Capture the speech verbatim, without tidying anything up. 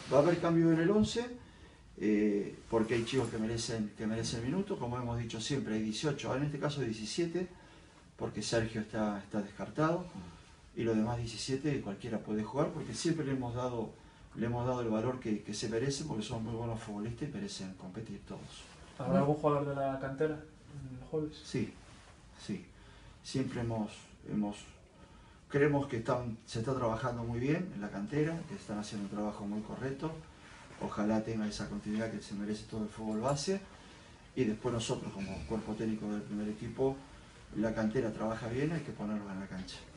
Va a haber cambio en el once, eh, porque hay chicos que merecen, que merecen minutos, como hemos dicho siempre, hay dieciocho, en este caso diecisiete, porque Sergio está, está descartado, y los demás diecisiete cualquiera puede jugar, porque siempre le hemos dado, le hemos dado el valor que, que se merecen, porque son muy buenos futbolistas y merecen competir todos. ¿Habrá algún jugador de la cantera el jueves? Sí, sí. Siempre hemos, hemos creemos que están, se está trabajando muy bien en la cantera, que están haciendo un trabajo muy correcto. Ojalá tenga esa continuidad que se merece todo el fútbol base. Y después nosotros, como cuerpo técnico del primer equipo, la cantera trabaja bien, hay que ponerlo en la cancha.